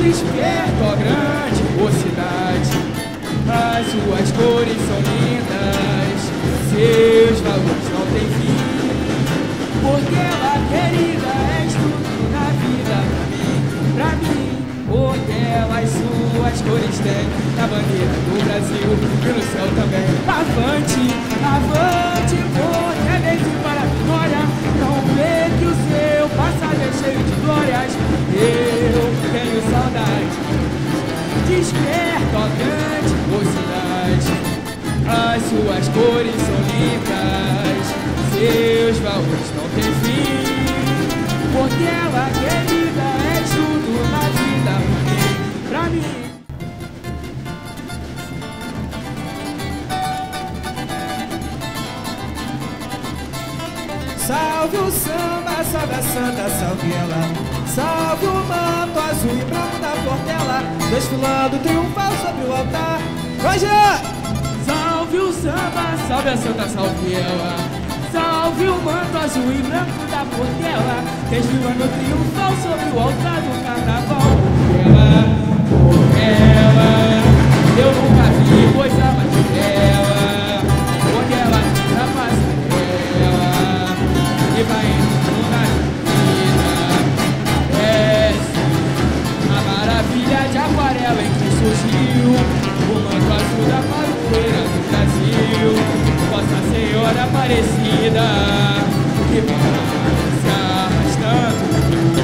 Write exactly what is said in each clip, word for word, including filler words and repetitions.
Desperta, ó grande mocidade, as suas cores são lindas, seus valores não têm fim, porque ela, querida, és tudo na vida pra mim, pra mim. Porque ela, as suas cores têm na bandeira do Brasil e no céu também. Avante, avante, porque é mesmo para a vitória. Não vê que o seu passado é cheio de glórias. Eu tenho saudade. Desperta, ó grande mocidade, as suas cores são lindas, seus valores não têm fim, porque ela, querida, é tudo na vida pra mim, pra mim. Salve o samba, salve a santa, salve ela. Salve o manto azul e branco da Portela, desfilando triunfal sobre o altar. Roger! Salve o samba, salve a santa, salve ela. Salve o manto azul e branco da Portela, desfilando triunfal sobre o altar do carnaval. Por ela, por ela, eu nunca vi coisa mais bela, porque ela na passarela e vai entrando na vida. Parece a maravilha de aquarela em que surgiu o manto azul da padroeira do Brasil, Nossa Senhora Aparecida, que vai se arrastando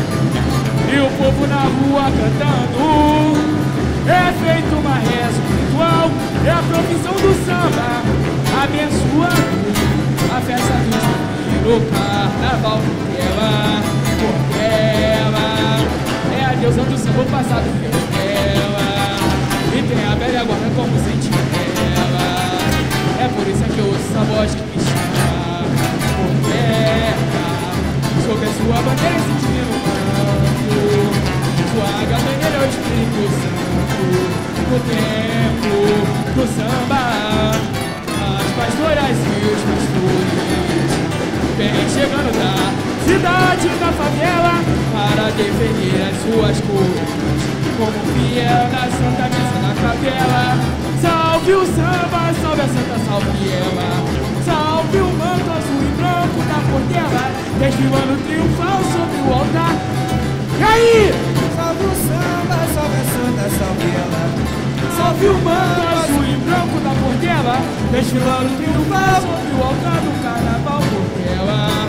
e o povo na rua cantando. É feito uma reza ritual, é a profissão do samba, abençoando a festa do divino carnaval. Porque ela, porque ela é a deusa do samba passado ela, e tem a velha guarda como sentinela. É por isso que eu ouço essa voz que me chama por terra, sobre a sua bandeira esse divino manto, sua bandeira é o Espírito Santo, no tempo do samba, as pastoras e os pastores vem chegando da cidade da favela para defender as suas cores, como fiel na Santa Missa na capela. Salve o samba, salve a santa, salve ela. Salve o manto azul e branco da Portela, desfilando triunfal sobre o altar. E aí? Salve o samba, salve a santa, salve ela. Salve o manto azul e branco da Portela, desfilando triunfal sobre o altar do carnaval. Portela,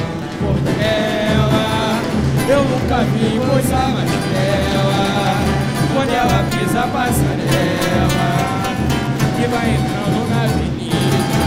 Portela, eu nunca vi coisa mais bela, quando ela pisa a passarela e vai entrando na avenida.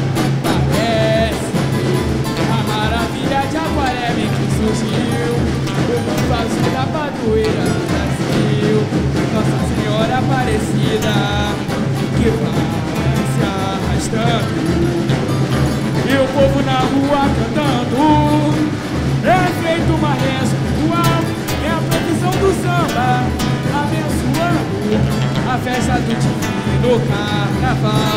Parece a maravilha de aquarela em que surgiu o manto azul da padroeira do Brasil, Nossa Senhora Aparecida, que vai se arrastando e o povo na rua cantando. É feito uma reza ritual, é a profissão do samba, abençoando a festa do divino carnaval.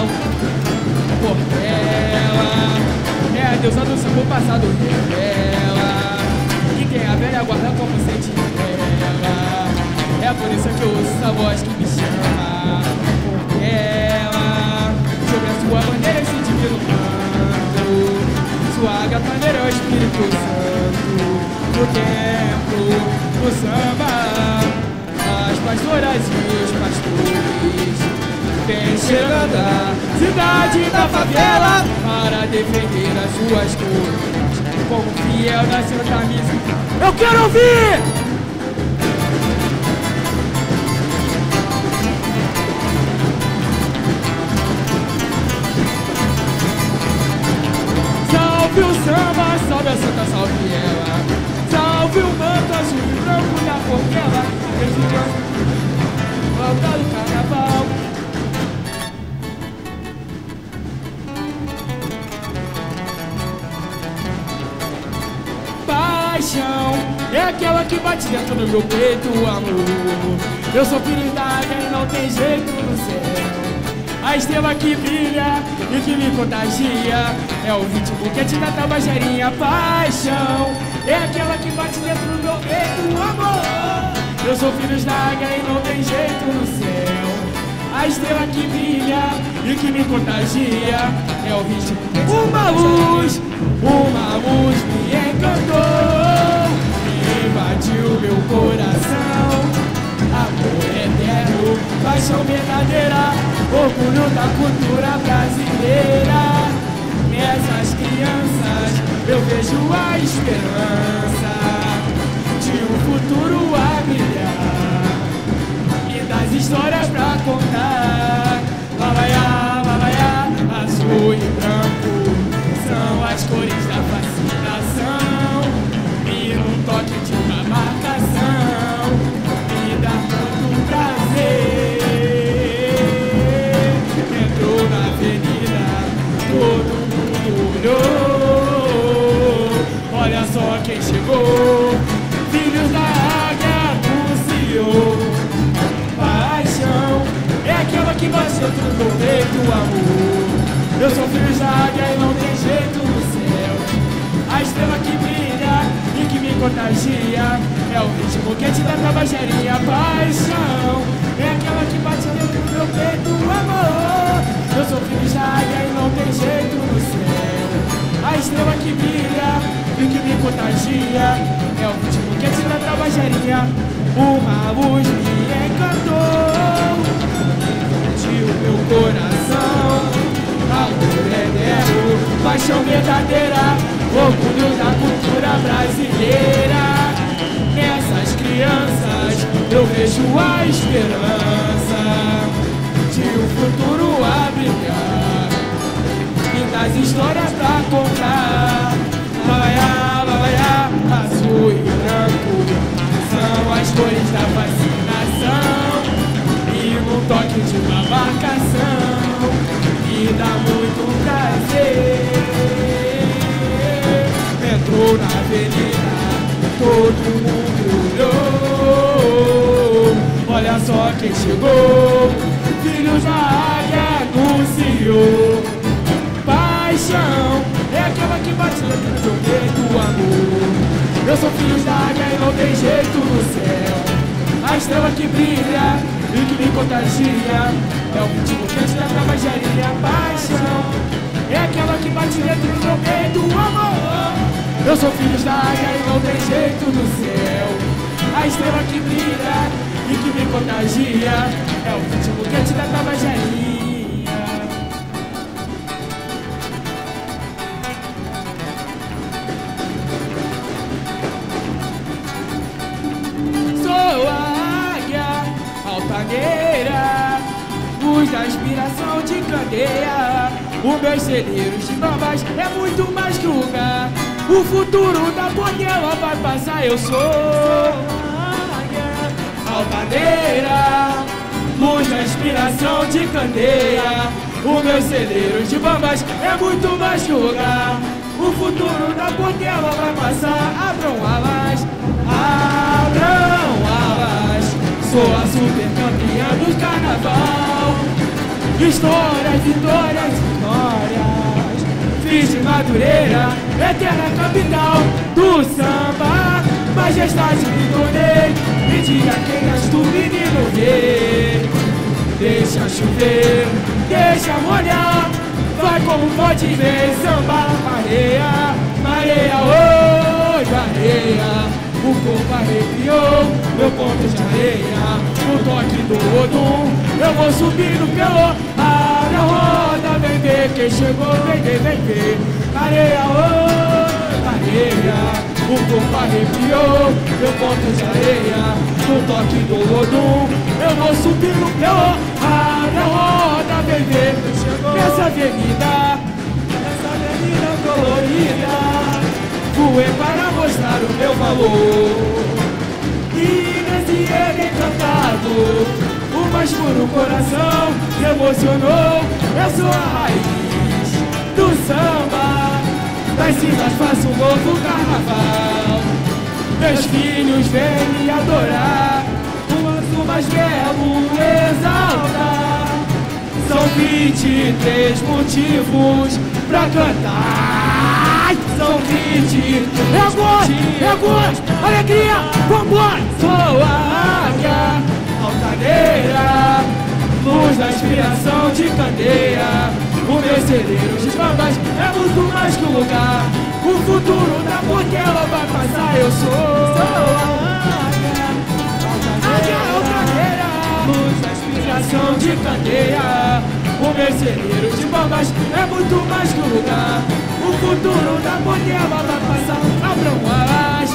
Portela é a deusa do samba passado revela, que tem a velha guarda como sentinela. É por isso que eu ouço essa voz que me chama. Portela, sobre a sua bandeira esse divino manto, sua bandeira é o Espírito Santo, no templo do samba, as pastoras e os pastores vem chegando a cidade da favela para defender as suas cores, como fiel na Santa Missa. Eu quero ouvir! Salve o samba, salve a santa, salve ela. Salve o manto azul e branco da Portela, desfilando o altar do carnaval. Paixão é aquela que bate dentro do meu peito, amor. Eu sou filho d'água e não tem jeito no céu. A estrela que brilha e que me contagia é o ritmo quente da tabajerinha. Paixão é aquela que bate dentro do meu peito, amor. Eu sou filho da águia e não tem jeito no céu. A estrela que brilha e que me contagia é o ritmo. Uma luz, uma luz me encantou, me invadiu meu coração. Amor eterno, paixão verdadeira, orgulho da cultura brasileira. Nessas crianças eu vejo a esperança de um futuro a brilhar e das histórias pra contar. Lalaiá, lalaiá, azul e branco são as cores da fascinação, e num toque de uma marcação me dá tanto prazer. Entrou na avenida, todo mundo olhou. Olha só quem chegou, filhos da águia anunciou. Paixão é aquela que bate dentro do peito, amor. Eu sou filho da águia e não tem jeito no céu. A estrela que brilha e que me contagia é o ritmo quente da tabajaria. Paixão é aquela que bate dentro do meu peito, amor. Eu sou filho da águia e não tem jeito no céu. A estrela que brilha e que me contagia é o ritmo quente da tabajaria. Uma luz me encantou, invadiu meu coração. Amor eterno, paixão verdadeira, orgulho da cultura brasileira. Nessas crianças eu vejo a esperança de um futuro a brilhar e das histórias pra contar. Lalaiá, lalaiá, azul e branco são as cores da fascinação, e num toque de uma marcação me dá muito prazer. Entrou na avenida, todo mundo olhou. Olha só quem chegou, filhos da águia anunciou. Paixão é aquela que bate dentro do peito, amor. Eu sou filho da águia e não tem jeito no céu. A estrela que brilha e que me contagia é o ritmo quente da tabajaria. Paixão é aquela que bate dentro do meu peito, amor. Eu sou filho da águia e não tem jeito no céu. A estrela que brilha e que me contagia é o ritmo quente da tabajaria. Sou a águia altaneira, luz da inspiração de candeia. Os meus celeiros de bambas é muito mais que lugar. O futuro da Portela vai passar. Eu sou a águia altaneira, luz da inspiração de candeia. Os meus celeiros de bambas é muito mais que lugar. O futuro da Portela vai passar. Abram alas, abram alas. Sou a super campeã do carnaval. Histórias, vitórias, histórias. Fiz de Madureira, eterna capital do samba. Majestade me tornei, me diga quem és tu, menino rei. Deixa chover, deixa molhar. Vai como pode ver, samba, mareia, mareia, oi, mareia. O corpo arrepiou, meu ponto de areia. No toque do Odum, eu vou subindo pelo ar da roda. Vem ver quem chegou, vem ver, vem ver. Areia, oi, areia. O corpo arrepiou, meu ponto de areia. No toque do Odum, eu vou subindo pelo ar da roda. Vem ver quem chegou nessa avenida, nessa avenida colorida. Voei para mostrar o meu valor. E nesse ele encantado, o mais puro coração se emocionou. Eu sou a raiz do samba, das cinzas faço um novo carnaval. Meus filhos vêm me adorar, o azul mais belo exaltar. São vinte e três motivos pra cantar. São vinte e três é agora, motivos. É agora, alegria, vambora! Sou a da inspiração de candeia. O meu celeiro de bambas é muito mais que um lugar. O futuro da Portela vai passar, eu sou a águia altaneira, luz da inspiração de candeia. O meu celeiro de bambas é muito mais que um lugar. O futuro da Portela vai passar. Abram alas,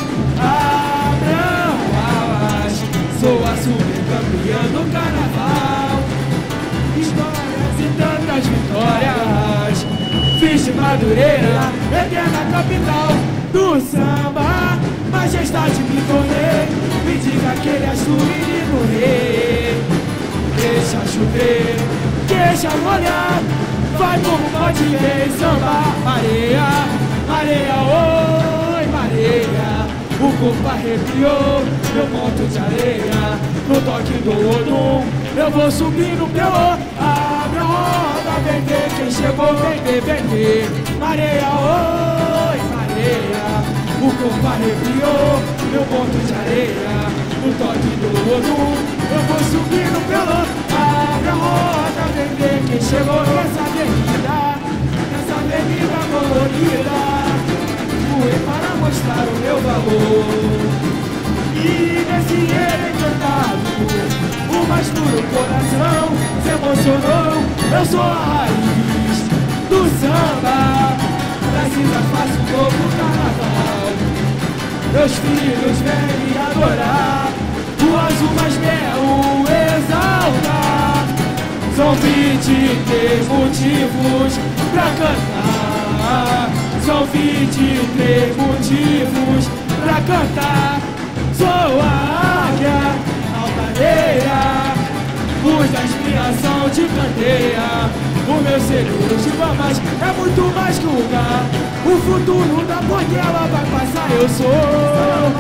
abram alas, sou a supercampeã do carnaval. Histórias e tantas vitórias, fiz de Madureira, eterna capital do samba. Majestade me tornei, me diga aquele azul menino rei. Deixa chover, deixa molhar, vai como pode ver samba. Mareia, mareia, oi mareia, o corpo arrepiou, meu ponto de areia. No toque do Odum, eu vou subindo pelo. Abre a roda, vem ver quem chegou, vem ver, vem ver. Mareia, oi mareia, o corpo arrepiou, meu ponto de areia. No toque do Odum, eu vou subindo pelo. Abre a roda, vem ver quem chegou nessa avenida, nessa avenida colorida. Fui para mostrar o meu valor. E nesse ele encantado, o mais puro coração se emocionou. Eu sou a raiz do samba, Brasília faz um novo carnaval. Meus filhos vêm me adorar, o azul mais belo exalta. São vinte e três motivos pra cantar, são vinte e três motivos pra cantar. Sou a águia altaneira, luz da inspiração de candeia. O meu celeiro de bambas é muito mais que um lugar. O futuro da Portela vai passar, eu sou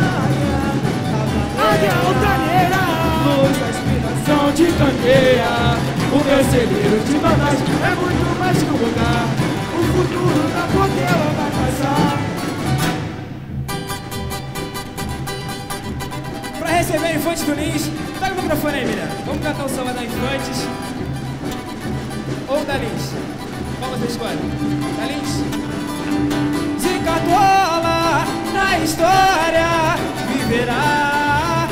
a águia altaneira, luz da inspiração de candeia. O meu celeiro de bambas é muito mais que um lugar. O futuro da Portela vai passar. Pra receber a Infantes do Lins, pega o microfone aí, menina. Vamos cantar o samba da Infantes ou da Lins? Qual você escolhe? Da Lins? Zicatola na história viverá,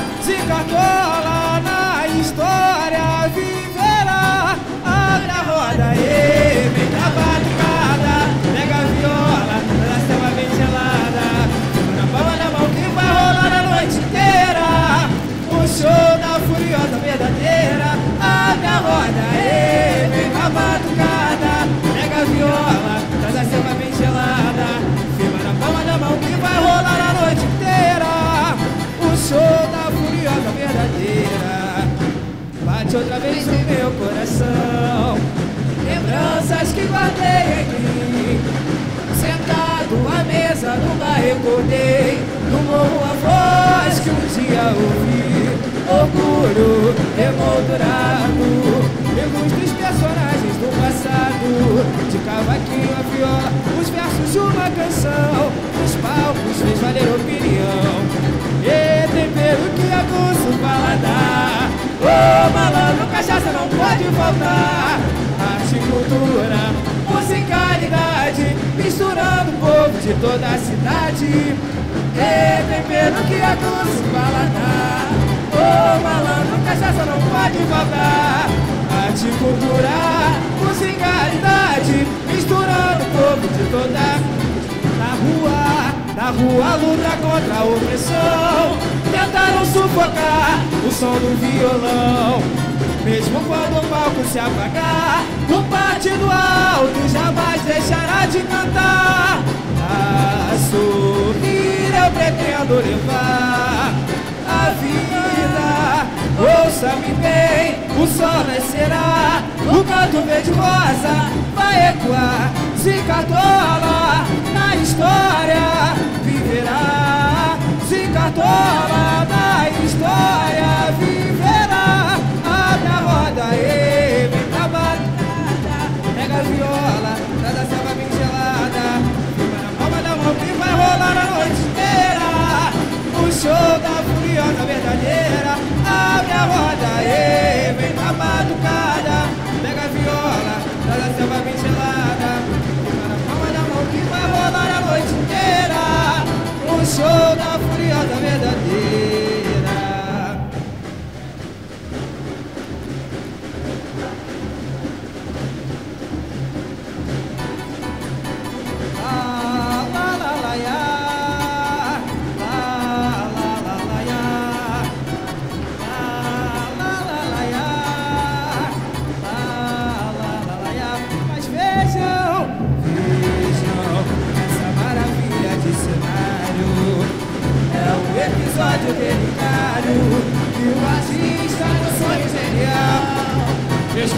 Zicatola na história viverá. Abre a roda e vem pra batucada, pega a viola, ela selva bem gelada, na palma da mão que vai rolar a noite inteira. O show da furiosa verdadeira. Abre a roda e vem pra batucada, pega a viola, traz a selva bem gelada, firma na palma da mão que vai rolar a noite inteira. O show da furiosa verdadeira. Bate outra vez no meu coração, lembranças que guardei aqui, sentado à mesa do bar recordei, no morro a voz que um dia ouvi, orgulho emoldurado, ilustres personagens do passado, de cavaquinho a viola, os versos de uma canção, nos palcos fez valer opinião, e tempero que aguça o paladar. Ô oh, malandro, cachaça não pode faltar, arte e cultura, musicalidade, misturando o povo de toda a cidade. E tempero que aguça o paladar. Ô oh, malandro, cachaça não pode faltar, arte e cultura, musicalidade, misturando o povo de toda. Na rua, na rua luta contra a opressão, tentaram sufocar o som do violão. Mesmo quando o palco se apagar, o partido alto jamais deixará de cantar. A sorrir eu pretendo levar a vida. Ouça-me bem, o sol nascerá, o canto verde rosa vai ecoar. Zicatola na história viverá, Zicatola na história viverá. Abre a roda e vem pra batucada, pega a viola, traz a selva bem gelada, firma na palma da mão que vai rolar a noite inteira. O show da furiosa verdadeira. Abre a roda e vem pra batucada,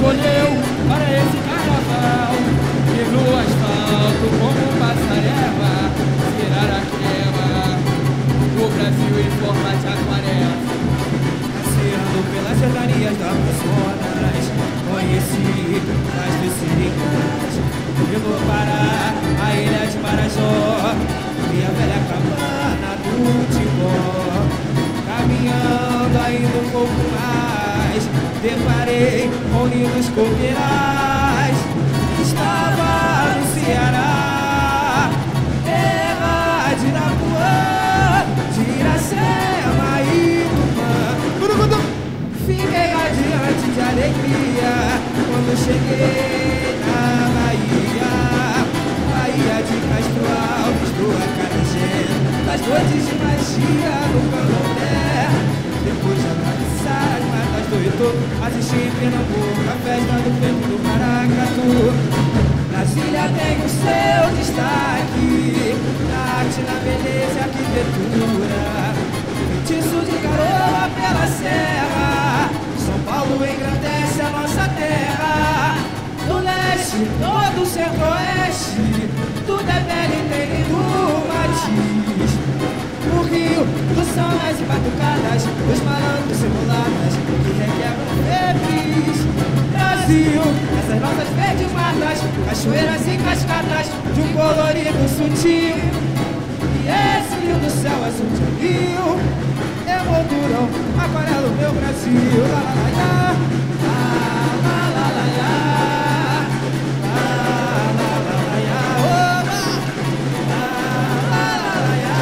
escolheu para esse carnaval. E no asfalto como passarela, Iraquema, o Brasil em forma de aquarela. Passeando pelas cercanias da Amazonas, conheci as vecinas. Eu vou para a ilha de Marajó e a velha cabana do Timbó. Caminhando ainda um pouco mais, deparei com lindos coqueirais. Estava no Ceará, terra de Irapuã, de Iracema e Tupã. Fiquei radiante de alegria quando cheguei na Bahia, Bahia de Castro Alves, do Acarajé, das noites de magia no Candomblé. Depois de atravessar as matas do Itu, assisti em Pernambuco a festa do vento do Maracatu. Brasília tem o seu destaque na arte, na beleza e arquitetura. Feitiço de garoa pela serra, São Paulo engrandece a nossa terra. Do leste, todo o centro-oeste, tudo é belo e tem lindo matiz. No Rio, do são as batucadas, os malandros e mulatas que requebram febres. Brasil, essas nossas verdes matas, cachoeiras e cascatas de um colorido sutil. E esse lindo céu azul de rio emolduram aquarela o meu Brasil. La la la la, la la la la, la la la la, oba, la la la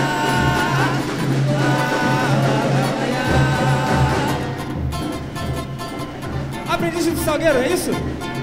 la la. Aprendiz do Salgueiro, é isso?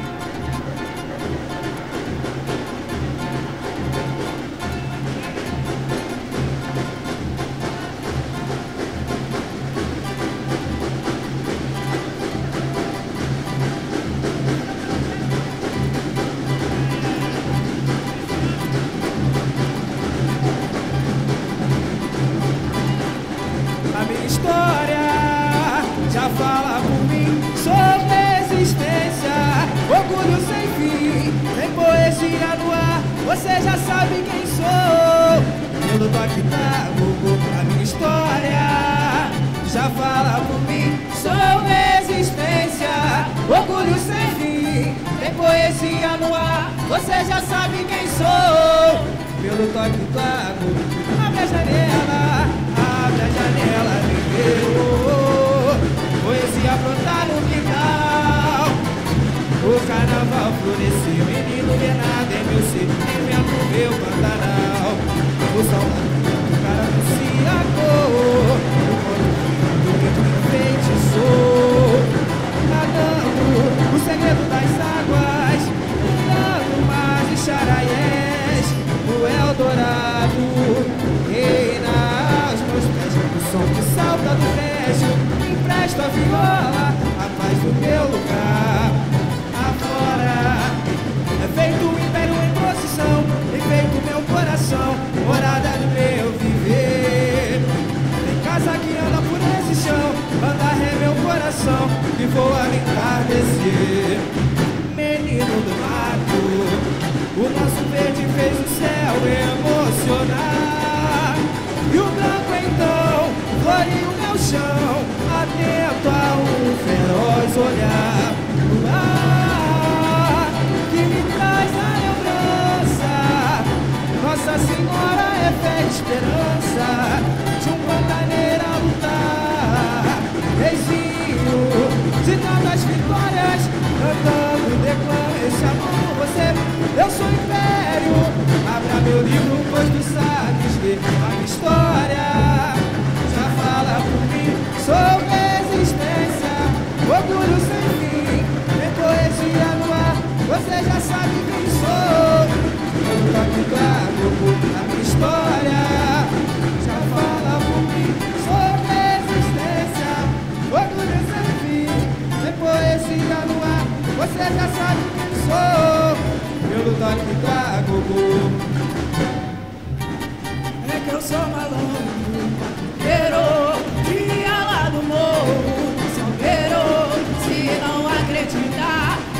Fala por mim, sou existência, orgulho sem fim, tem poesia no ar, você já sabe quem sou. Pelo toque da Google, a minha história já fala por mim, sou existência, orgulho sem fim, tem poesia no ar, você já sabe quem sou. Pelo toque da Google, abre a janela, abre a janela, me deu. Poesia brotar no quintal, o carnaval floresceu, menino Bernardo é meu ser, invento meu Pantanal. O sol do cara anuncia a cor, o corpo do que me enfeitiçou. Nadando o segredo das águas, mirando mar e charaiés, o Eldorado reina aos meus pés, o som que salta do brejo. Presta a viola, a paz do meu lugar afora. É feito o império em posição, é feito meu coração, morada do meu viver. Tem casa que anda por esse chão, andar é meu coração, que voa no entardecer. Menino do mato, o nosso verde fez o céu emocionar. E o branco então floriu meu chão, atento a um feroz olhar. O ar que me traz a lembrança, Nossa Senhora é fé e esperança, de um pantaneiro a lutar. Reizinho de tantas vitórias, cantando declama esse amor por você. Eu sou império, abra meu livro, pois tu sabes ver a minha história. Já fala por mim, sou resistência, orgulho sem fim, tem poesia no ar, você já sabe quem sou. Eu toque claro a minha história, já fala por mim, sou resistência, orgulho sem fim, tem poesia no ar, você já sabe quem sou. Pelo toque da Gogô, é que eu sou malandro, quero dia lá do morro, salgueiro, se não acreditar,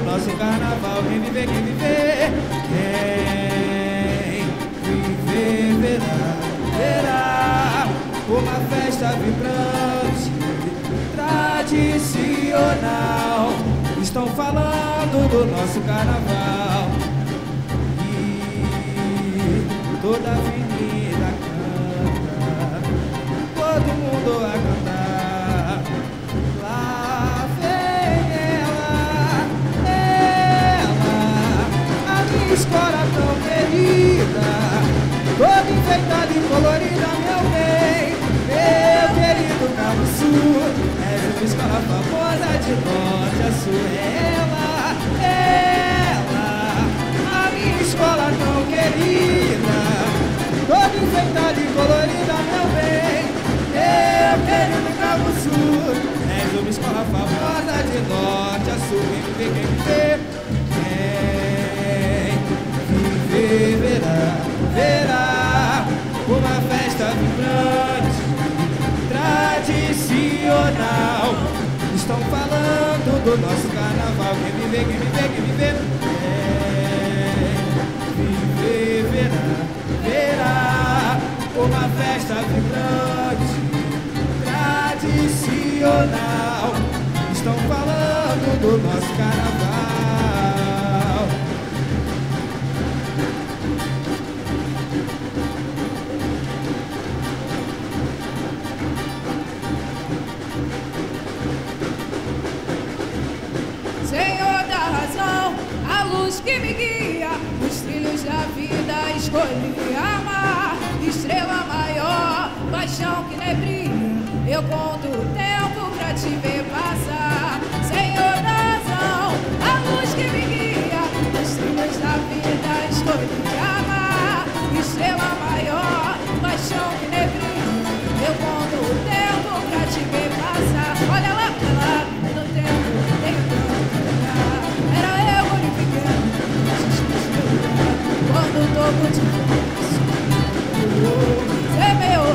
nosso carnaval. Quem viver, quem viver, quem viver verá, verá uma festa vibrante, tradicional. Estão falando do nosso carnaval e toda a avenida canta, todo mundo a cantar. Lá vem ela, ela, a minha escola tão querida, toda enfeitada e colorida, meu bem, meu querido Cabo Sul. És uma escola famosa de norte a sul. Ela, ela, a minha escola tão querida, toda enfeitada e colorida, meu bem, meu querido Cabo Sul. És uma escola famosa de norte a sul. Quem viver, quem viver, quem viver verá, verá uma festa vibrante, tradicional. Estão falando do nosso carnaval. Quem viver, quem viver, quem viver, quem viver verá, verá uma festa vibrante, tradicional. Estão falando do nosso carnaval. Senhor da razão, a luz que me guia, os trilhos da vida escolhi amar. Estrela maior, paixão que nebria, eu conto o tempo pra te ver passar. Senhor da razão, a luz que me guia, os trilhos da vida escolhi amar. Estrela maior, paixão que nebria, eu conto o tempo pra te ver passar. Olha lá, olha lá, no tempo tem era eu glorificando quando o topo de fogo semeou.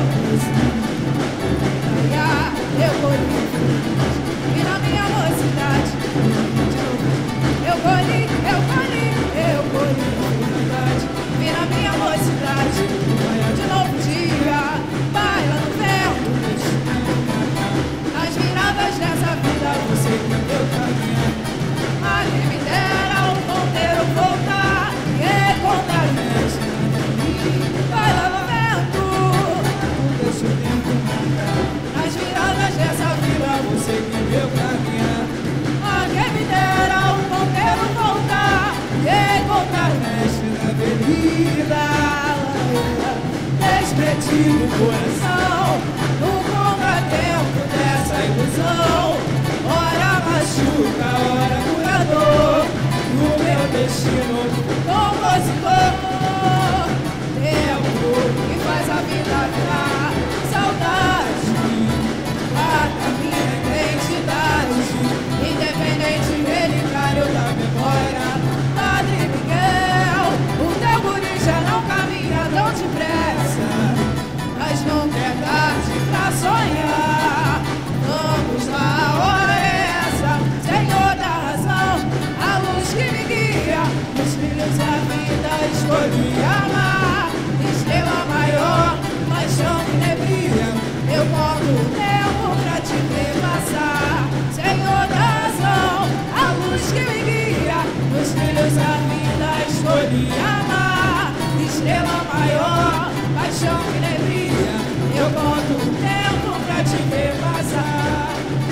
Eu colhi e na minha mocidade eu colhi, eu colhi, eu colhi e na minha mocidade de novo dia baila no vento. Nas viradas dessa vida você que eu caminho. Mas quem me dera o ponteiro voltar e encontrar nessa vai lá no vento, deixa o tempo marcar. Nas viradas dessa vida você que eu caminhar. Mas quem me dera o ponteiro voltar e encontrar nessa avenida, despretido o coração no contratempo dessa ilusão. Ora machuca, ora curador, no meu destino compositor. Tempo que faz a vida virar saudade, marca minha identidade, independente relicário da memória. Padre Miguel, o teu guri já não caminha tão depressa, mas não quer tarde pra sonhar. Vamos lá, hora é essa, Senhor da razão, a luz que me guia, os filhos da vida escolhi amar. Estrela maior, paixão que nebria, eu conto o tempo pra te ver passar. Senhor da razão, a luz que me guia, os filhos da vida escolhi amar. Estrela maior, paixão que nebria, eu conto o tempo pra te ver passar.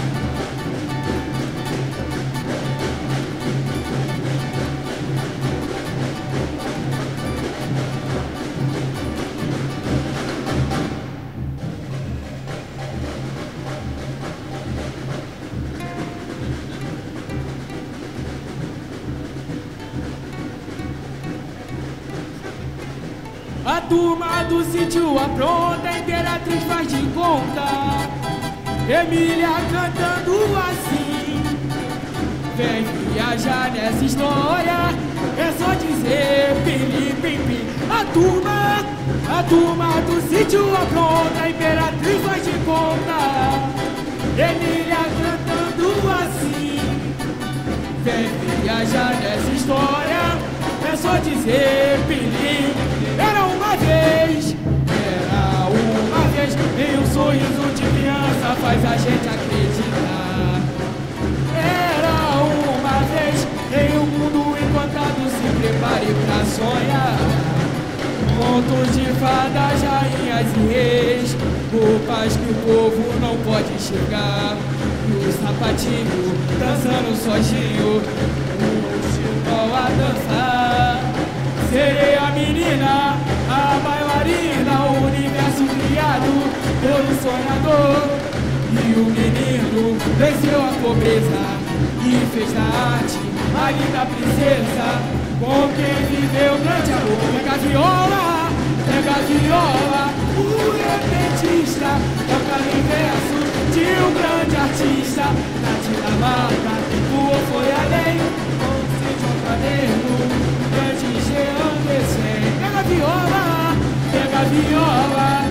A turma do sítio apronta, a Imperatriz faz de conta. Emília cantando assim. Vem viajar nessa história, é só dizer pim, pim, pim. A turma, a turma do sítio apronta, a Imperatriz faz de conta. Emília cantando assim. Vem viajar nessa história, é só dizer pilim. Era uma vez, era uma vez, em um sorriso de criança faz a gente acreditar. Era uma vez, em um mundo encantado, se prepare pra sonhar. Contos de fadas, rainhas e reis, roupas que o povo não pode enxergar. E o sapatinho dançando sozinho, o chibol a dançar. Serei a menina, a bailarina, o universo criado por um sonhador. E o menino venceu a pobreza e fez da arte a linda princesa. Com quem viveu grande amor. Pega a viola, pega a viola, o repentista toca em verso de um grande artista. Na Dinamarca, voou foi além, com o Sítio Caderno, grande Jean Descem. Pega a viola, pega a viola,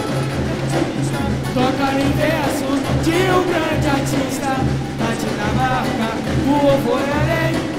toca em verso de um grande artista. Na Dinamarca, voou foi além,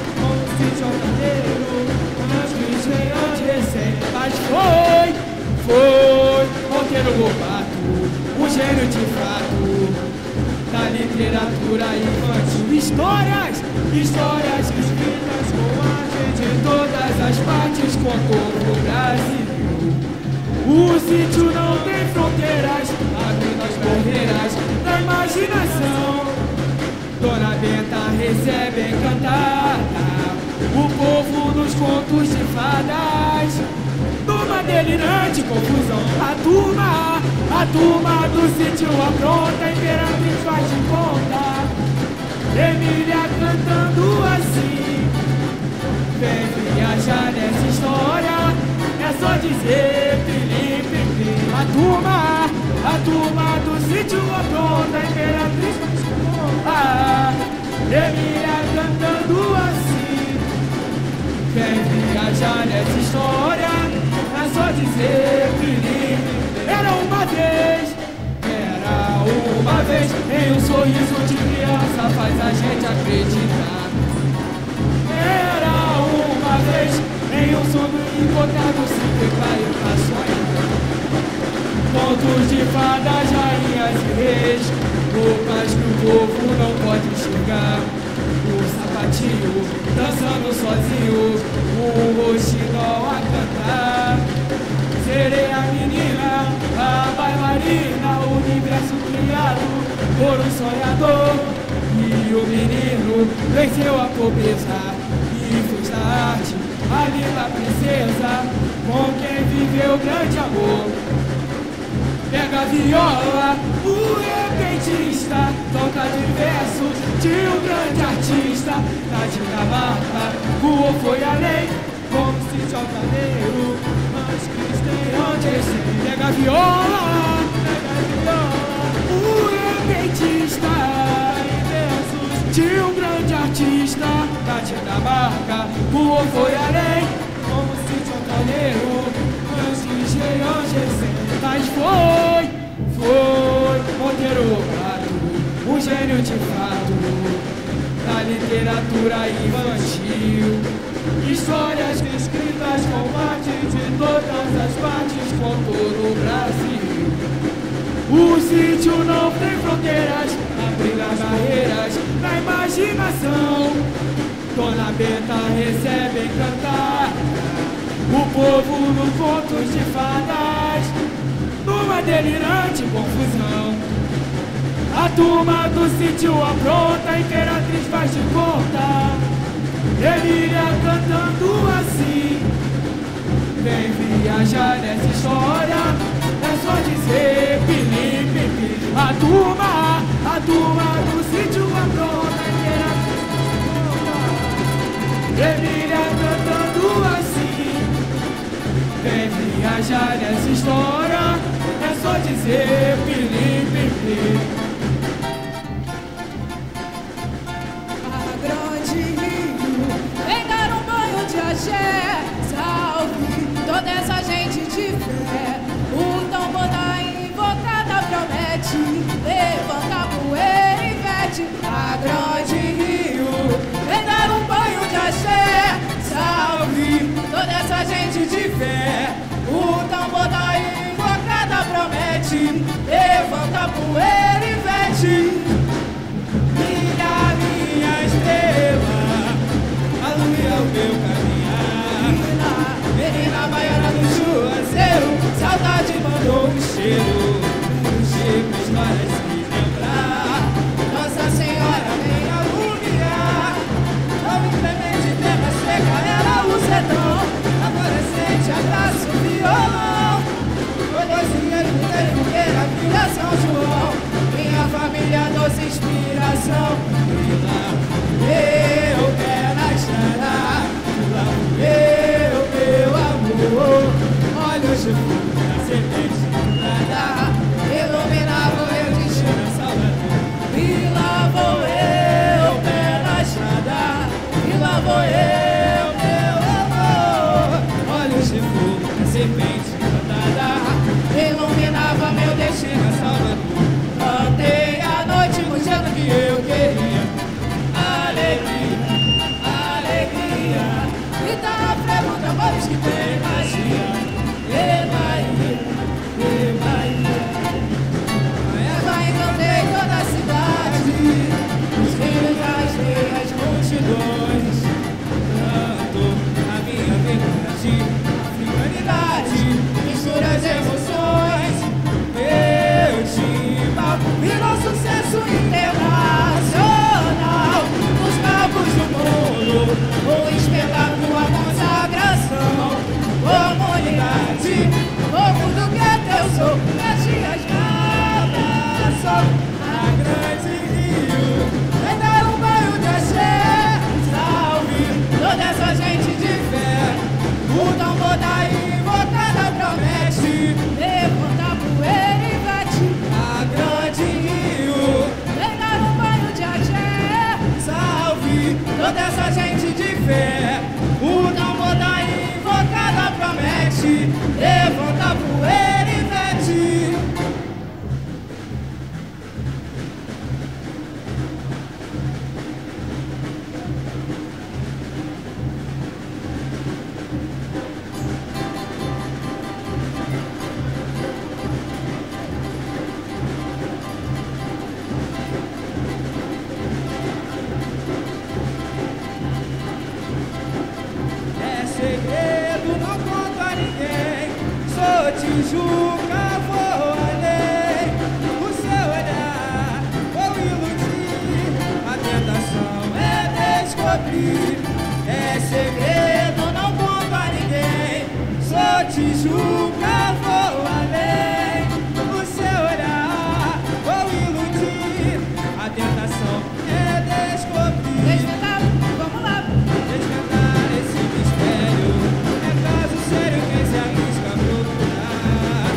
mas foi, foi Monteiro Lobato, um gênio de fato da literatura infantil. Histórias, histórias escritas com a gente de todas as partes, contou pro Brasil. O sítio não tem fronteiras, abrindo as barreiras da imaginação. Dona Benta recebe encantada o povo nos contos de fadas. Numa delirante confusão, a turma, a turma do sítio apronta, a Imperatriz faz de conta. Emília cantando assim. Vem viajar nessa história, é só dizer pilim, pilim. A turma, a turma do sítio apronta, a Imperatriz faz de conta. Emília cantando assim. Vem viajar nessa história, é só dizer pilim. Era uma vez, era uma vez, em um sorriso de criança faz a gente acreditar. Era uma vez, em um sonho encantado se prepare pra sonhar. Contos de fadas, rainhas e reis, roupas que o povo não pode enxergar. O sapatinho dançando sozinho, o roxinol a cantar. Serei a menina, a bailarina, o universo criado por um sonhador. E o menino venceu a pobreza e fez da arte a linda princesa, com quem viveu grande amor. Pega a viola, o repentista toca de verso de um grande artista. Na Dinamarca, voou foi além, como se de altaneiro, mas cristão de pega a viola, pega a viola, o repentista em versos de um grande artista. Na Dinamarca, voou foi além, como se de altaneiro, mas cristão de mas foi, foi Monteiro Lobato, um gênio de fato da literatura infantil. Histórias escritas com arte de todas as partes, com todo o Brasil. O sítio não tem fronteiras, abrindo as barreiras da imaginação. Dona Benta recebe encantada o povo nos contos de fadas. Numa delirante confusão, a turma do sítio apronta, a Imperatriz faz de conta. Emília cantando assim. Vem viajar nessa história, é só dizer pilim, pilim. A turma, a turma do sítio apronta, a Imperatriz faz de conta. Emília cantando assim. Vem viajar nessa história, é só dizer pilim, pilim. A grande rio vem dar um banho de axé. Salve toda essa gente de fé. O tambor da invocada promete, levanta a poeira e vete. A grande rio vem dar vete, levanta a poeira e vete. Brilha minha estrela, alumia o meu caminhar. Menina baiana do Juazeiro, saudade mandou um cheiro. Chego histórias que lembrar. Nossa Senhora vem alumiar. Não inclemente, terra seca, era o sertão. Adolescente, abraço, violão. Doisinha de mulher, fogueira, filha São João. Minha família, doce inspiração. E lá eu quero na estrada. Lá eu, meu amor. Olha o chifre da serpente nada. Iluminava o meu destino em Salvador. E lá vou eu, pé na estrada. E lá vou eu, meu amor. Olha o chifre da serpente nada. Iluminava meu destino em Salvador. Cantei a noite murchando que eu queria. Alegria, alegria. E tá na pergunta, amores que tem magia. E Bahia, e Bahia. Eva encantei toda a cidade. Os filhos das minhas multidões. Canto a minha verdade, africanidade, mistura de emoções. Eu te pago virou sucesso internacional. Nos palcos do mundo, o espetáculo, a consagração. Comunidade, povo do que eu sou, minhas dias abraçam a grande Rio. Vem dar um banho de axé, salve toda essa gente de fé. O tambor da invocada promete, levanta a poeira e bate a grande Rio. Vem dar um banho de axé, salve toda essa gente de fé. O tambor da invocada promete, levanta a poeira e vete. Segredo, não conto a ninguém. Sou Tijuca, vou além. O seu olhar vou iludir. A tentação é descobrir. É segredo, não conto a ninguém. Sou Tijuca, vou além. O seu olhar vou iludir. A tentação é descobrir. Desvendar, vamos lá. Desvendar esse mistério. É caso sério quem se arrisca a procurar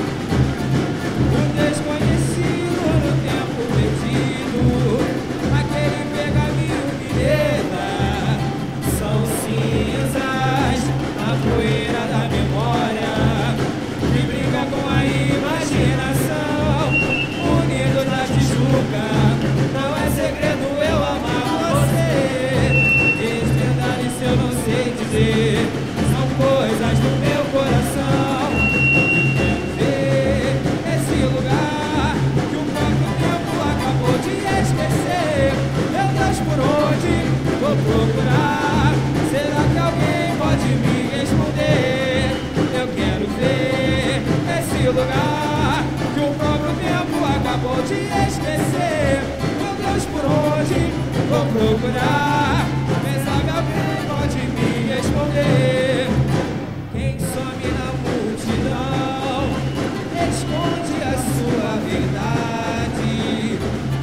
o desconhecido no tempo perdido. Aquele pergaminho que leva são cinzas, a poeira da memória que brinca com a imaginação. Unido na Tijuca, não é segredo eu amar você. Desvendar isso eu não sei dizer, são coisas do meu coração. Quero ver esse lugar que o próprio tempo acabou de esquecer. Meu Deus, por onde vou procurar? Será que alguém pode me responder? Eu quero ver esse lugar que o próprio tempo acabou de esquecer. Meu Deus, por onde vou procurar? Quem sabe alguém pode me responder? Quem some na multidão esconde a sua verdade,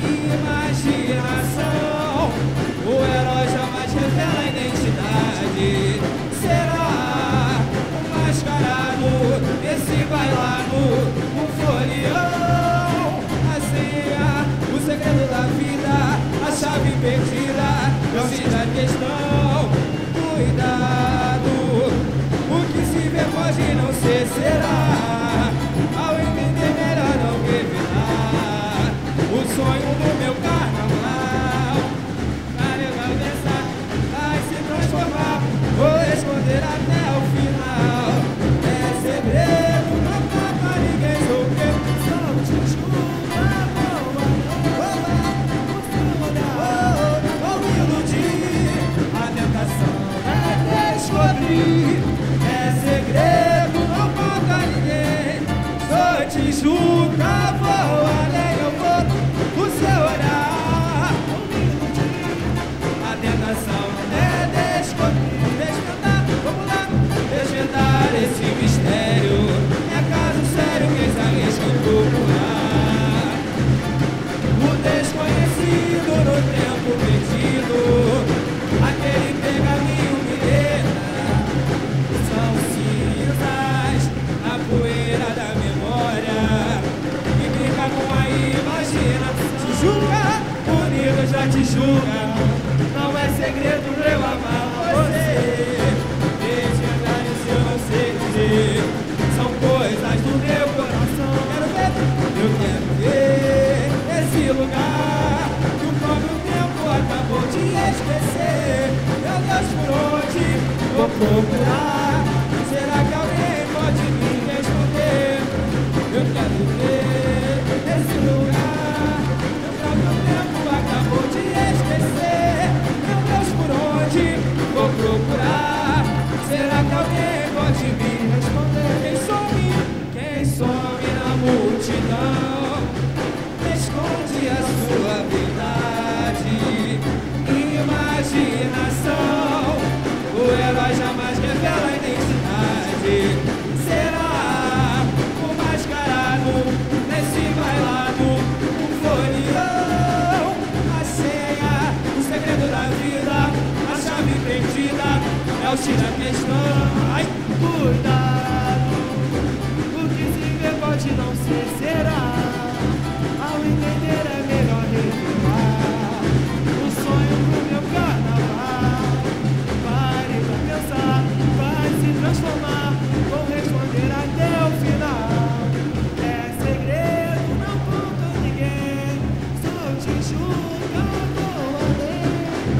imaginação. O herói jamais revela a identidade. Será um mascarado esse bailado, um folião, a senha, o segredo da vida, a chave perdida. Não se dá segredo eu amar você. Desvendar isso eu não sei dizer. São coisas do meu coração. Quero ver, eu quero ver esse lugar que o próprio tempo acabou de esquecer. Meu Deus, por onde vou procurar? Será que alguém pode me responder? Eu quero ver esse lugar que o próprio tempo acabou de esquecer. Meu Deus, por onde vou procurar? Será que alguém pode me responder? Quem some, quem some na multidão esconde a sua verdade, imaginação. O herói jamais revela a identidade. Será o mascarado nesse bailado, o folião, a senha, o segredo da vida, a chave perdida é o X da questão. Ai, cuidado, o que se vê pode não ser, será. Ao entender é melhor revelar o sonho do meu carnaval. Pare pra pensar, vai se transformar. Vou responder até o final. É segredo, não conto a ninguém. Só te juro, vou além.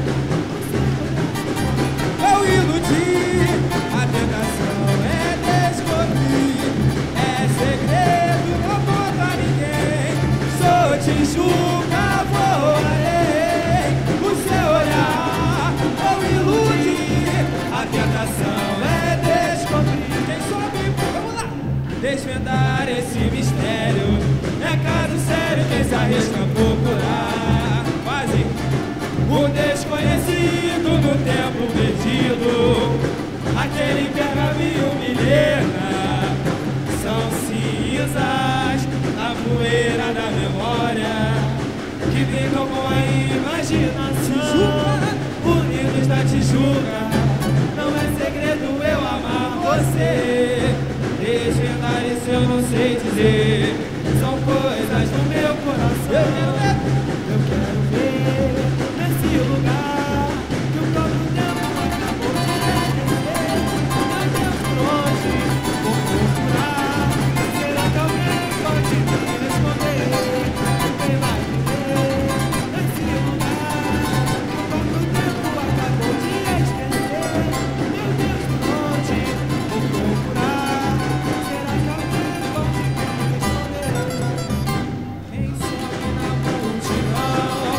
Eu iludi, a tentação é descobrir. É segredo, não conto a ninguém. Sou te julga, vou além. O seu olhar não ilude. A tentação é descobrir. Quem soube, vamos lá. Desvendar esse mistério. É caso sério, quem se arrisca a procurar. Quase o desconhecido no tempo perdido. Aquele pergaminho milena. São cinzas na poeira da memória que brincam com a imaginação. Unidos da Tijuca, não é segredo eu amar você. Desvendar isso eu não sei dizer. São coisas do meu coração. Eu quero ver, eu quero ver nesse lugar que o próprio tempo acabou de esquecer. Meu Deus, por onde vou procurar? Será que alguém pode me responder? Quem vai viver nesse lugar que o próprio tempo acabou de esquecer? Meu Deus, por onde vou procurar? Será que alguém pode me responder? Quem some na multidão,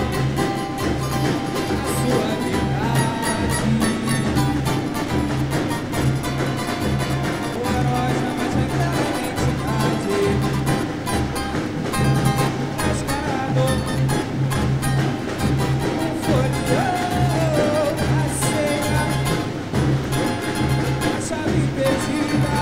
a sua verdade. O herói jamais revela a identidade. Mascarado, o folião, a senha, a chave perdida.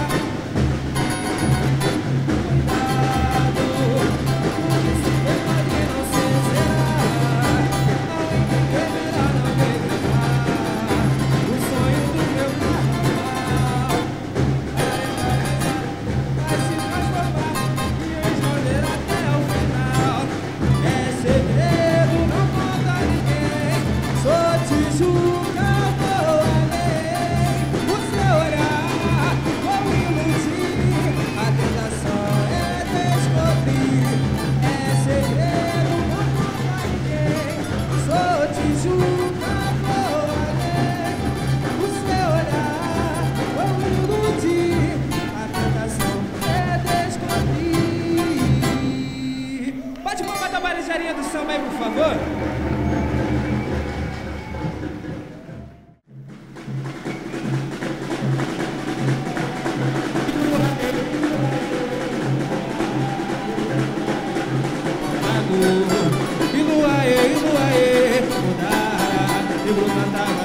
Cuidado, o que se vê pode não ser, será. Ao entender melhor não revelar o sonho do meu carnaval. Vai se transformar e responder até o final. É segredo, não conta a ninguém. Sou Tijuca, vou além. O seu olhar vou iludir. A tentação é descobrir. É segredo, não conta a ninguém. Sou Tijuca, vou além. O seu olhar vou iludir. A tentação é descobrir. Pode botar a tabarejaria do samba aí, por favor? Iluaê, iluaê, mudar, e Bruna tava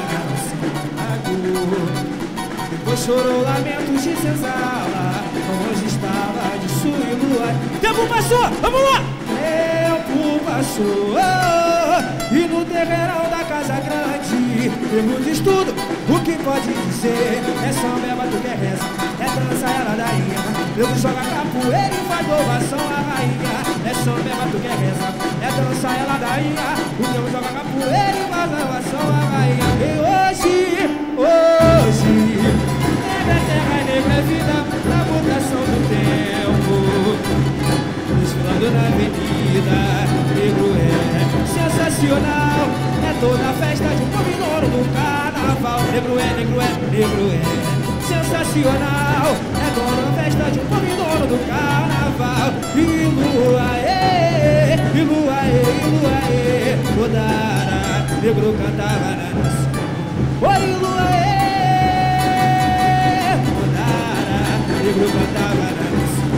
depois chorou lamentos de senzala, onde estava de sua e lua. Tempo passou, vamos lá! Tempo passou, e no terreirão da casa grande temos estudo, o que pode dizer? É samba, é batuque, é reza, é dança, é ladainha. Deus joga capoeira e faz louvação à rainha. É samba, é batuque, é reza, é dança é ladainha. O negro joga capoeira e faz lavação a rainha. E hoje, hoje, negra é terra, negra é vida, na mutação do tempo. Desfilando na avenida, negro é sensacional. É toda a festa de um povo em dono do carnaval. Negro é, negro é, negro é sensacional. É dono da festa de um povo em dono do carnaval. E lua, ê, e lua, ê, e lua, ê, Odara, negro cantava na nossa. Oi, lua, ê, Odara, negro cantava na nossa.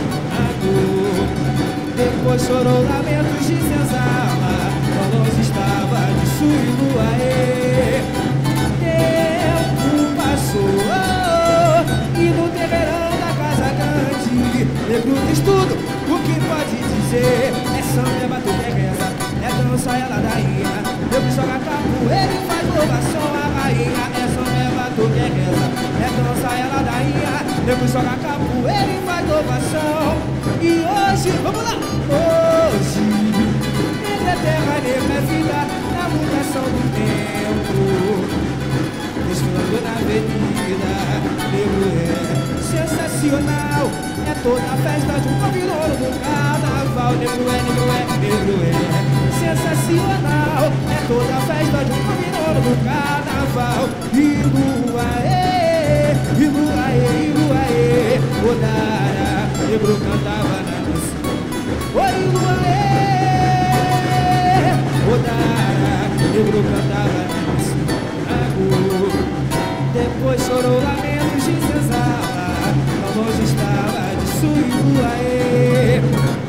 Depois chorou lamentos de senzala, longe estava de sua e lua, ê. Tempo passou e no terreirão da casa grande, negro diz tudo o que pode dizer. É samba, é batuque, é reza, é dança, é ladainha. Negro joga capoeira e faz louvação a rainha. É samba, é batuque, é reza, é dança, é ladainha. Negro joga capoeira e faz louvação. E hoje, vamos lá! Hoje, negra é terra, negra é vida, na mutação do tempo. Desfilando na avenida, negro é sensacional. É toda a festa de um povo em dono do carnaval. Negro é, negro é, negro é sensacional. É toda a festa de um povo em dono do carnaval. E lua, ê, e lua, ê, e lua, ê, Odara, negro cantava na nossa. Oi, lua, ê, Odara, negro cantava na nossa. Depois chorou lamentos de senzala, tão longe estava de sua e lua, ê.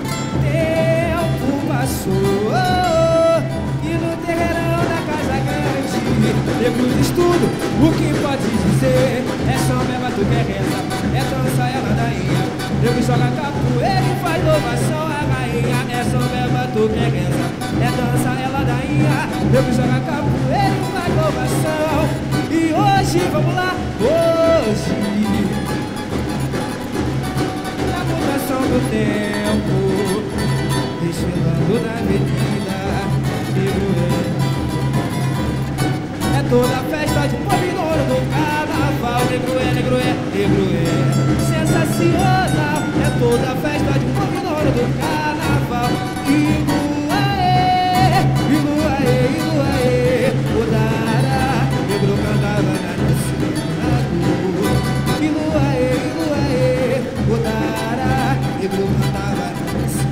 Tempo passou e no terreirão da casa grande, negro diz tudo o que pode dizer. É samba, é batuque, é reza, é dança, é ladainha. Negro joga capoeira e faz louvação a rainha. É samba, é batuque, é reza, é dança, é ladainha. Negro joga capoeira e faz louvação. E hoje, vamos lá, hoje, na mutação do tempo, desfilando na avenida, negro é, é toda a festa de um povo em dono do carnaval. Negro é, negro é, negro é sensacional. É toda a festa de um povo em dono do carnaval. E lua, ê, e lua, ê, e lua, ê, Odara, negro cantava na nossa. E lua, ê, e lua, ê, Odara, negro cantava na nossa.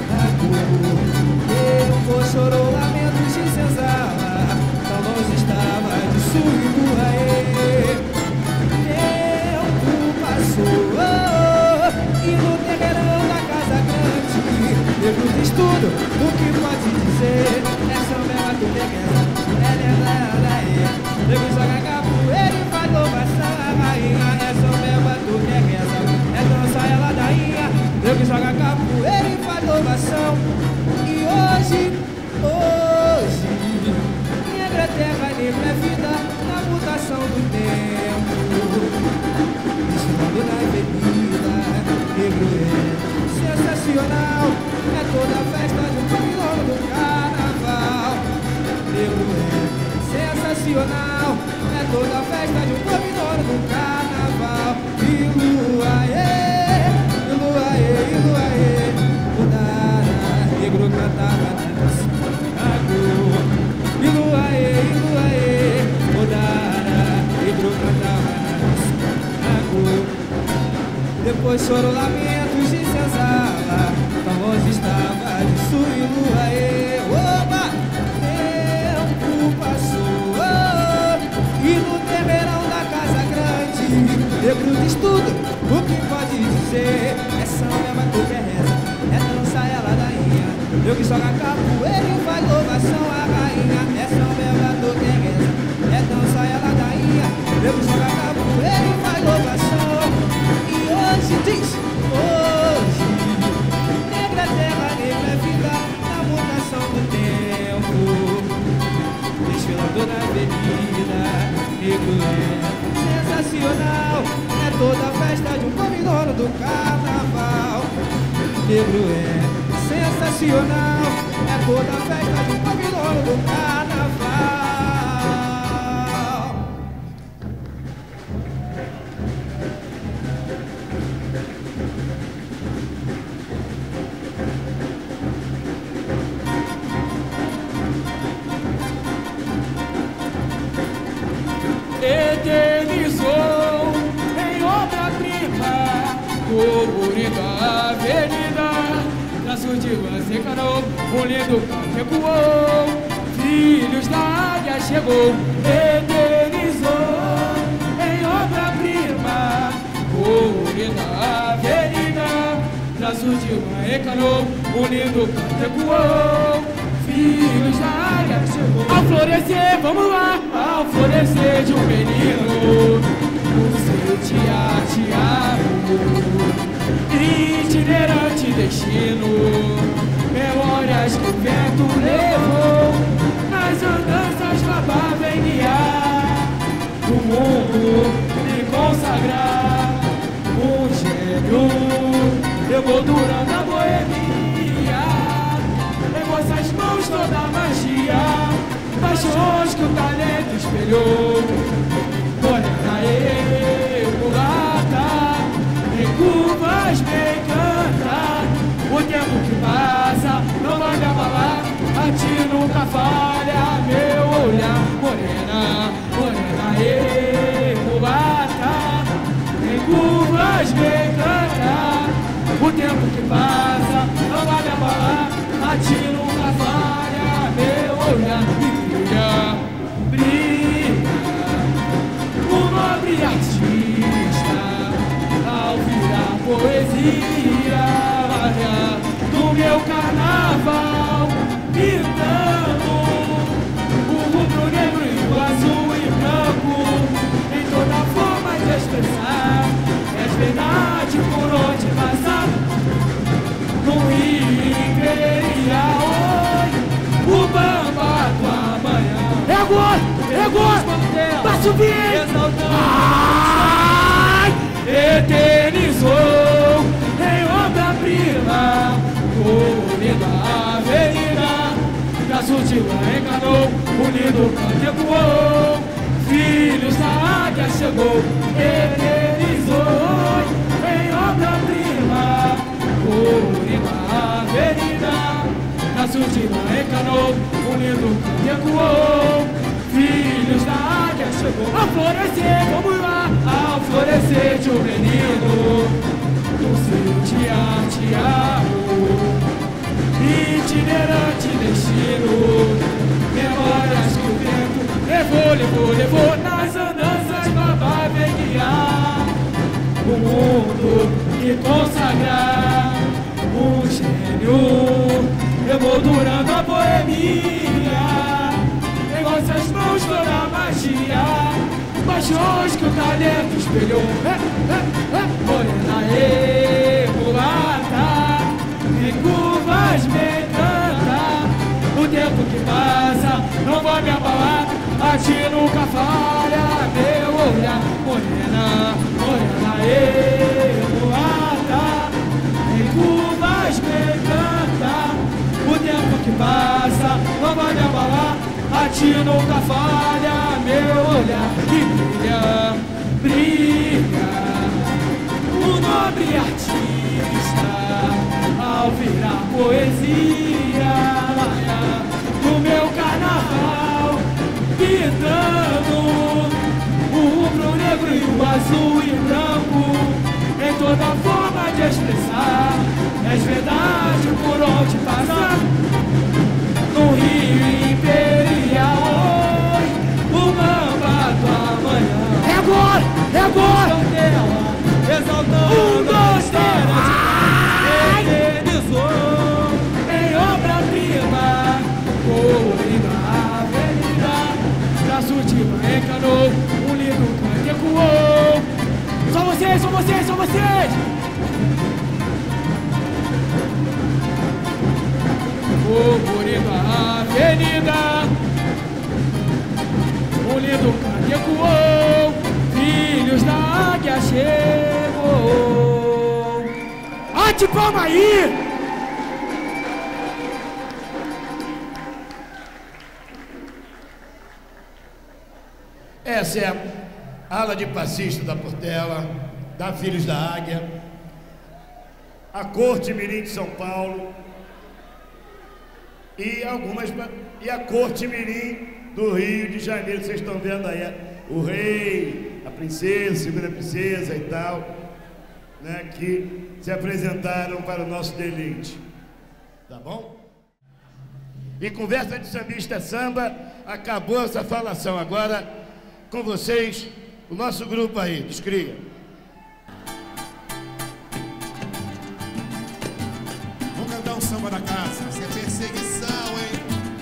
Depois chorou lamentos de senzala, tão longe estava de sua e lua, ê. Tempo passou e no terreirão da casa grande, negro diz tudo o que pode dizer. É samba, é batuque, é guerra, é lenda, é ladainha. Negro joga capoeira e faz louvação a rainha. É samba, é batuque, é guerra, é dança, é ladainha. Negro joga capoeira e faz louvação. E hoje, hoje, negra é terra, negra é vida, na mutação do tempo. Desfilando na avenida, negro é sensacional. É toda a festa de um povo em dono do carnaval. Negro é sensacional. É toda a festa de um povo em dono do carnaval. E lua, ê, e lua, ê, e lua, ê, Odara, negro cantava na nossa. E lua, ê, e lua, ê, Odara, negro cantava na nossa. Depois chorou lamentos de senzala, tão longe estava de sua e lua, ê. Oba! Tempo passou e no terreirão da casa grande, negro diz tudo o que pode dizer. É samba, é batuque, é reza, é dança, é ladainha. Negro joga capoeira e faz louvação a rainha. É samba, é batuque, é reza, é dança, é ladainha. Negro joga capoeira e faz louvação. Hoje diz, hoje, negra é terra, negra é vida, na mutação do tempo. Desfilando na avenida, negro é sensacional. É toda a festa de um povo em dono do carnaval. Negro é sensacional. sensacional. É toda a festa de um pavilhão do carnaval. Eternizou em obra-prima o bonito avenida. Traço de lance encarou, um lindo canto ecoou. Filhos da águia chegou. Eternizou em obra-prima o bonito avenida. Traço de lance encarou, um lindo canto ecoou. Filhos da águia chegou. Ao florescer, vamos lá, ao florescer de um menino, o seu teatro, itinerante destino, memórias que o vento levou, nas andanças lá vem guiar o mundo e consagrar um gênio, emoldurando a boemia. Em vossas mãos toda a magia, paixões que o talento espelhou. Morena e mulata, em curvas bem canta. O tempo que passa não vai me abalar, a ti nunca falha meu olhar. Morena, morena e mulata, em curvas bem canta. O tempo que passa não vai me abalar, a ti nunca falha meu olhar. E brilha, brilha o nobre artista ao virar poesia do meu carnaval, pintando o rubro negro e o azul e branco em toda forma de expressar. És verdade por onde passar, no Rio Imperial, o bamba do amanhã. É agora, é agora, vai subir, ai, eternizou em obra-prima, bonita avenida, traço de lã enganou, o lindo canto ecoou, filhos da águia chegou, eternizou em obra-prima, bonita avenida, traço de lã enganou, o lindo canto ecoou, filhos da águia chegou. Ao florescer, vamos lá, ao florescer de um menino, no seu teatro, itinerante destino, memórias que o vento levou, levou, levou, nas andanças babá vem guiar o mundo e consagrar um gênio, emoldurando a boemia. Em vossas mãos toda a magia, paixões que o talento espelhou. É, é, é. Morena e mulata, em curvas bem canta. O tempo que passa não vai me abalar, a ti nunca falha meu olhar. Morena, morena e mulata, em curvas bem canta. O tempo que passa não vai me abalar, a ti nunca falha meu olhar. E brilha, brilha o nobre artista ao virar poesia do meu carnaval, pintando o rubro negro e o azul e branco em toda forma de expressar. És verdade por onde passar, no Rio Imperial, oi, o bamba do amanhã. É agora, é agora, exaltando um, dois, três, eternizou em obra-prima, colorida avenida, traço de lã encanou, um lindo canto ecoou. Só vocês, só vocês, só vocês. Oh, bonita avenida, um lindo canto ecoou, filhos da águia chegou. Bate palma aí! Essa é a ala de passista da Portela, da Filhos da Águia, a Corte Mirim de São Paulo e algumas e a Corte Mirim do Rio de Janeiro. Vocês estão vendo aí o rei, a princesa, a segunda princesa e tal, né, que se apresentaram para o nosso deleite. Tá bom? E conversa de sambista samba, acabou essa falação. Agora, com vocês, o nosso grupo aí, dos cria. Vamos cantar um samba da casa. Isso é perseguição, hein?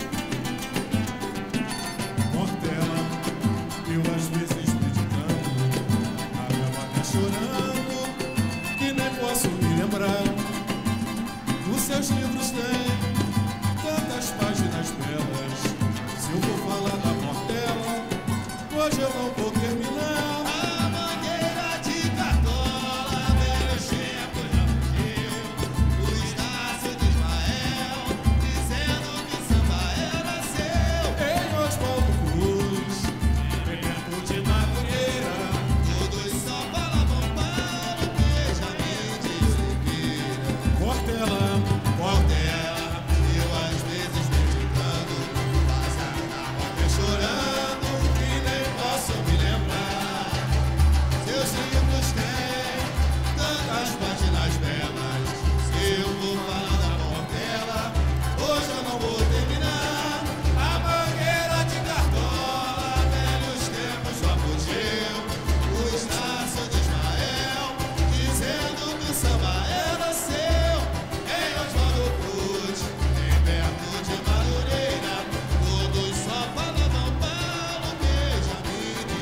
Portela, eu às vezes meditando, acabo até chorando, que nem posso me lembrar. Os seus livros têm tantas páginas belas. Se eu for falar da Portela, hoje eu não vou terminar. A mangueira de cartola, velhos tempos já fugiu. O Estácio de Ismael, dizendo que o samba era seu. Em Oswaldo Cruz, bem perto de Madureira, todos só falavam Paulo, Benjamin de Oliveira. Portela, Portela, eu às vezes meditando, mas acabo até chorando, que nem posso me lembrar. Seus livros têm tantas páginas belas. Se eu vou falar da Portela, hoje eu não vou terminar. A mangueira de cartola, velhos tempos já fugiu. O Estácio de Ismael, dizendo que o samba era seu. Em Oswaldo Cruz, bem perto de Madureira, todos só falavam Paulo, Benjamin de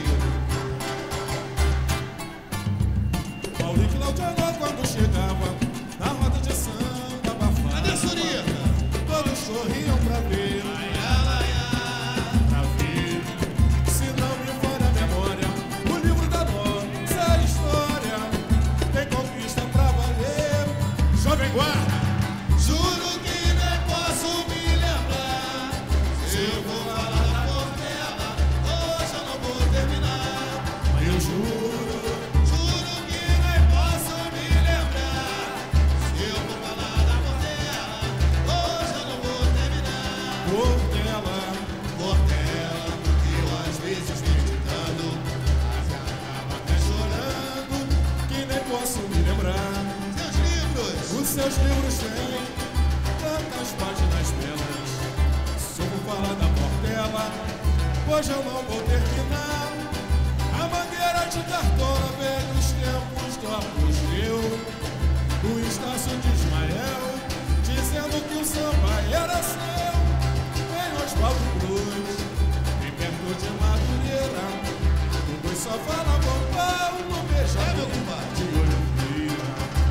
Oliveira. Paulo e Claudio, quando chegava na roda de samba abafada, cadê a Surita? Todos corriam pra ver, pra ver. Se não me falha a memória, o livro da nossa história tem conquista pra valer. Jovem Guarda, juro que nem posso me lembrar. Se eu vou falar da Portela, hoje eu não vou terminar. Mas eu juro, juro que nem posso me lembrar. Se eu vou falar da Portela, hoje eu não vou terminar. Portela, Portela, eu às vezes meditando, mas acabo até chorando, que nem posso me lembrar. Seus livros, os seus livros têm tantas páginas belas. Se eu vou falar da Portela, hoje eu não vou terminar. A mangueira de cartola, velhos tempos do apogeu. O Estácio de Ismael, dizendo que o samba era seu. Em Oswaldo Cruz, bem perto de Madureira, todos só falavam Paulo, Benjamin de Oliveira.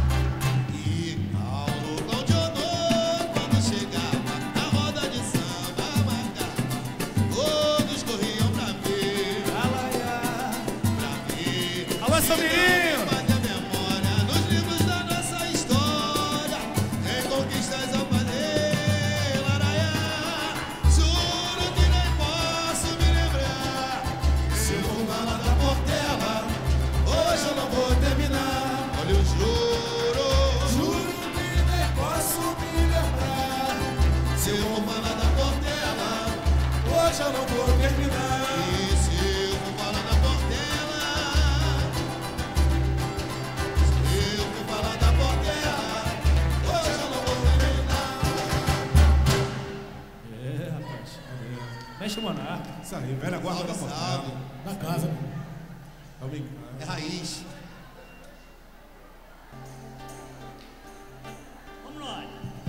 E Paulo Claudio, quando chegava na roda de samba marcada, todos corriam pra ver, pra ver. Alô, Samirinho! Fazer memória nos livros da nossa história, em conquistas ao padeiro, araiá. Juro que nem posso me lembrar. Se eu vou falar da Portela, hoje eu não vou terminar. Olha, eu juro, juro que nem posso me lembrar. Se eu vou falar da Portela, hoje eu não vou terminar. E se eu vou falar da Portela, se eu vou falar da Portela, hoje eu não vou terminar. É, rapaz. É. Mexe o monarca. Isso aí, velha guarda da Portela. Na casa. É raiz. Vamos nós.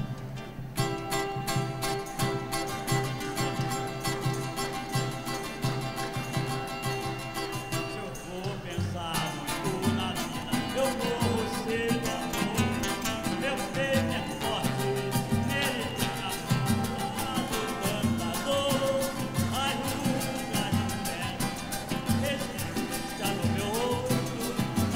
Se eu for pensar muito na vida, eu morro cedo, amor. Meu peito é forte, ele tá na tanta dor. As rugas de pedra, esse já no meu rosto.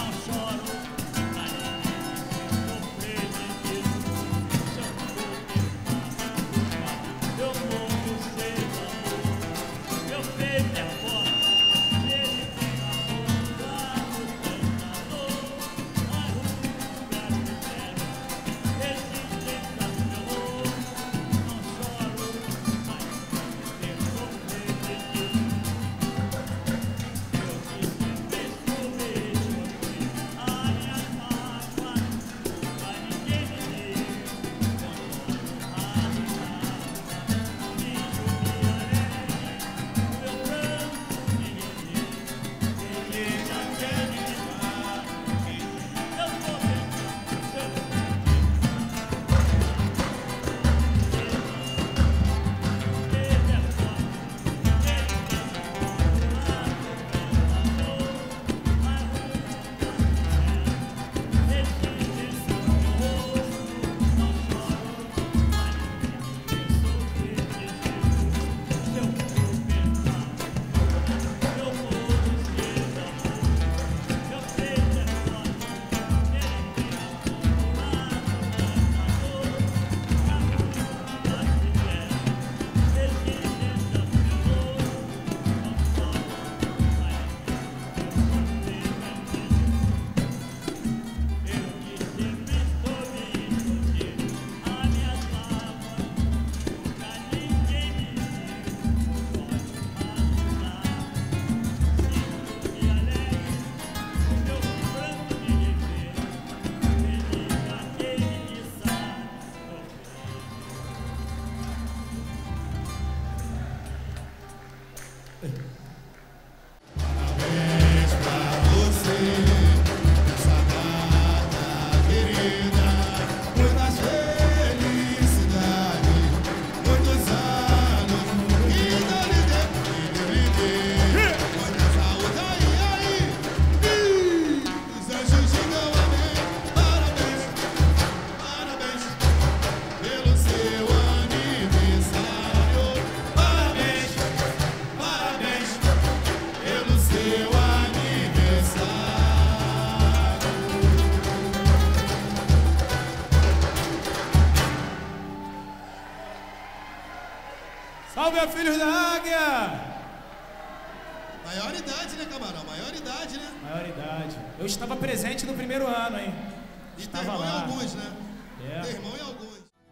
Salve, filhos da águia! Maior idade, né, camarão? Maior idade, né? Maior idade. Eu estava presente no primeiro ano, hein? E Estava teu irmão lá. em alguns, né? É. Teu irmão em alguns.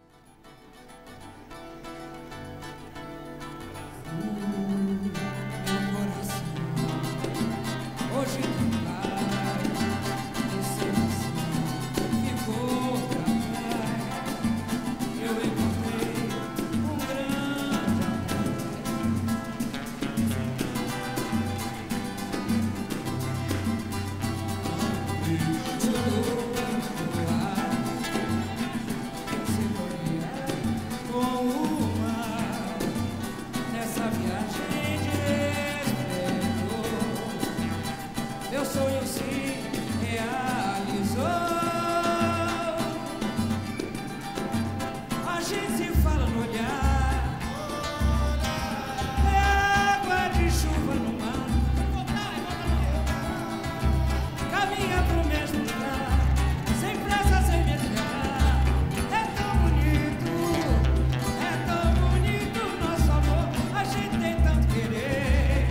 Hoje que vai, esse assim ficou pra trás. Eu encontrei um grande com o mar nessa viagem de esplendor. Meu sonho se realizou. A gente se fala no olhar, é água de chuva no mar, caminha pro mesmo lugar, sem pressa, sem me entregar. É tão bonito, é tão bonito nosso amor. A gente tem tanto querer,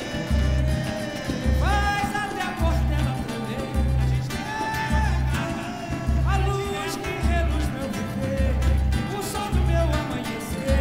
faz até a portela tremer. A gente tem a luz que reluz meu viver, o sol do meu amanhecer.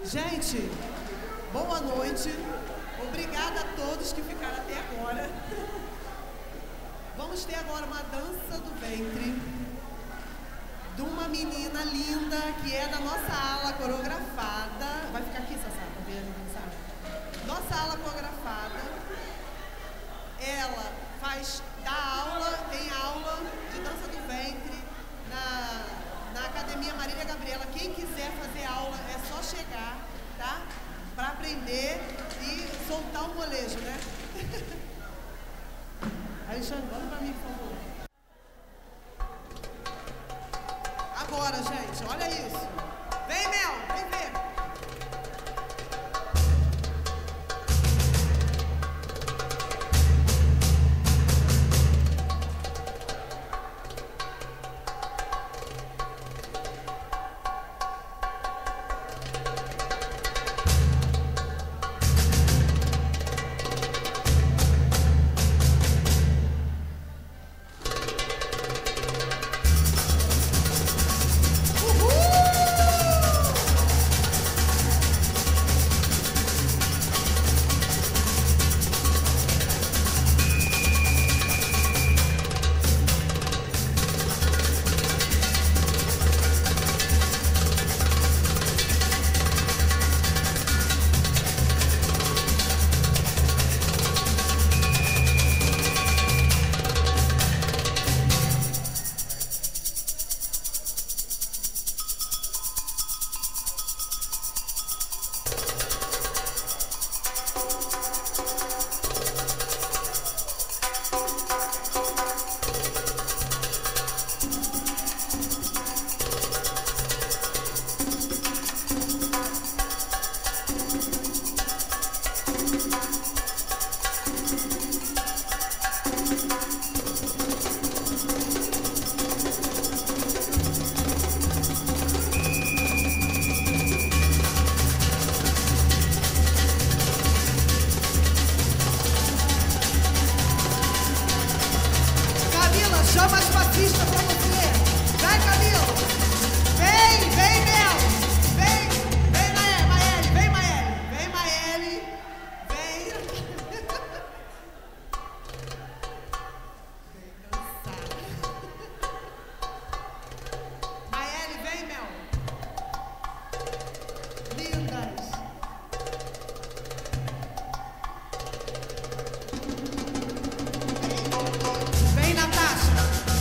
Gente, boa noite. Obrigada a todos que ficaram até agora. Vamos ter agora uma dança do ventre de uma menina linda que é da nossa ala coreografada. Vai ficar aqui, Sassá, pra ver a dançar. Nossa ala coreografada. Ela faz, dá aula, tem aula de dança do ventre na, na Academia Marília Gabriela. Quem quiser fazer aula é só chegar, tá? Para aprender e soltar o molejo, né? Alexandre, vamos para mim, por favor. Agora, gente, olha isso. Vem, Mel, vem ver. Chama as fascistas pra você. Vai, Camila. Vem, vem, Mel. Vem, vem, Maeli. Vem, Maeli. Vem, Maeli. Vem. Vem dançar. Maeli, vem, Mel. Lindas. Vem, Natasha.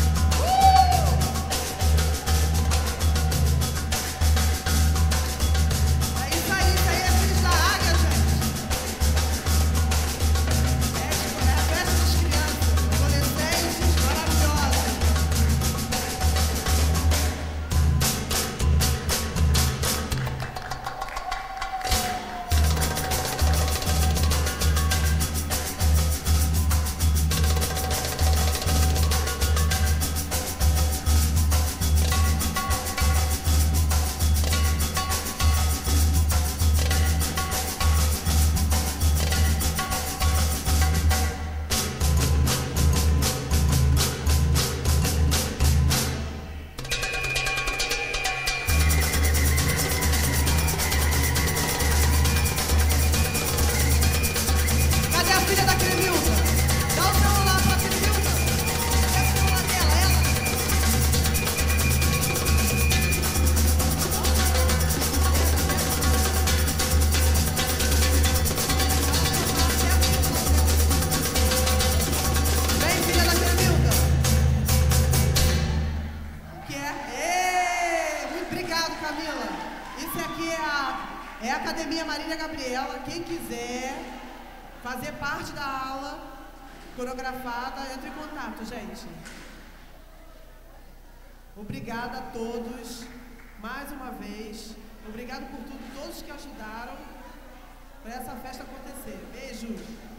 É a Academia Marília Gabriela. Quem quiser fazer parte da aula coreografada, entre em contato, gente. Obrigada a todos, mais uma vez. Obrigado por tudo, todos que ajudaram para essa festa acontecer. Beijo.